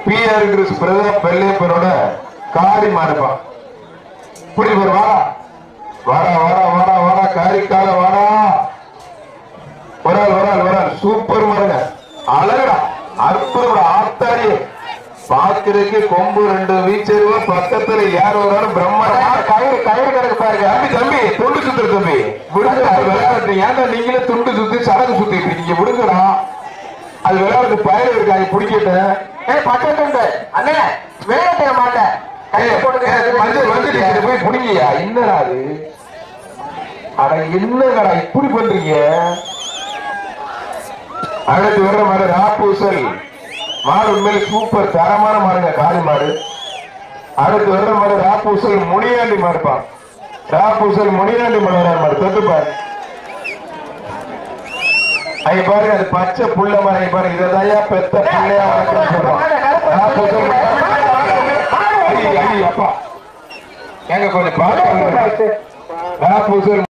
PR Chris பிரதம பெல்லேப்பனோட காரி மாறுப்பான். இப்படி வாடா வாடா வாடா வாடா வாடா காரிக்கால வாடா. வரால் வரால் வரால் சூப்பர் மாறுங்க. அழகா அற்புதம் ஆத்தாடி. பாக்குறதுக்கு கொம்பு 2 வீச்சருவா. பக்கத்துல யார் வராலும் பிரம்மரமா கயிறு கயிறு கிடக்கு பாருங்க. தம்பி தம்பி துண்டு சுத்துற தம்பி விடுங்க. அது விளையாட்டு ஏன்டா நீங்களே துண்டு சுத்தி சடங்கு சுத்திட்டு இருக்கீங்க? விடுங்கடா. அது விளையாட்டு பயிர் இருக்கு. அது பிடிக்கிட்டு பக்கத்து அண்ணே விளையாட்ட மாட்டேன். கையில போட்டு வந்து போய் பிடிங்கயா. என்னடா அது? அட என்னடா இப்படி பண்றீங்க? அடுத்து வர்ற மாடு ராப்பூசல் மாடு உண்மையில சூப்பர் தரமான மாடுங்க. காளி மாடு. அடுத்து வர்ற மாடு ராப்பூசல் முனியாண்டி மாடுப்பா. ராப்பூசல் முனியாண்டி மாடு தொட்டுப்பாரு. அங்க பாருங்க அது பச்சை புள்ள மாதிரி பாருங்க. இதயா பெத்த பிள்ளையா அப்பா எங்க கொஞ்சம் பாட்டு ராப்பூசல்